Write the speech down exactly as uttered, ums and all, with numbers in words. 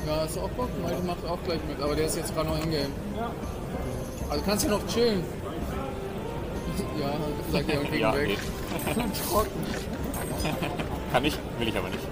Ja, hast du auch Bock? Malte macht auch gleich mit, aber der ist jetzt gerade noch in-game. Ja. Also kannst du noch chillen? Ja, sagt er und ging ja, weg. Trocken. Kann ich, will ich aber nicht.